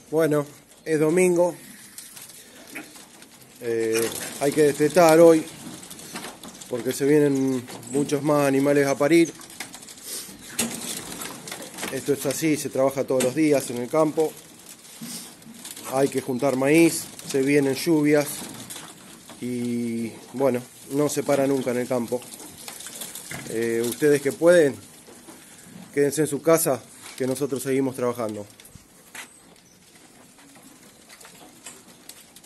Bueno, es domingo, hay que destetar hoy porque se vienen muchos más animales a parir. Esto es así, se trabaja todos los días en el campo, hay que juntar maíz, se vienen lluvias y bueno, no se para nunca en el campo. Ustedes que pueden, quédense en su casa, que nosotros seguimos trabajando.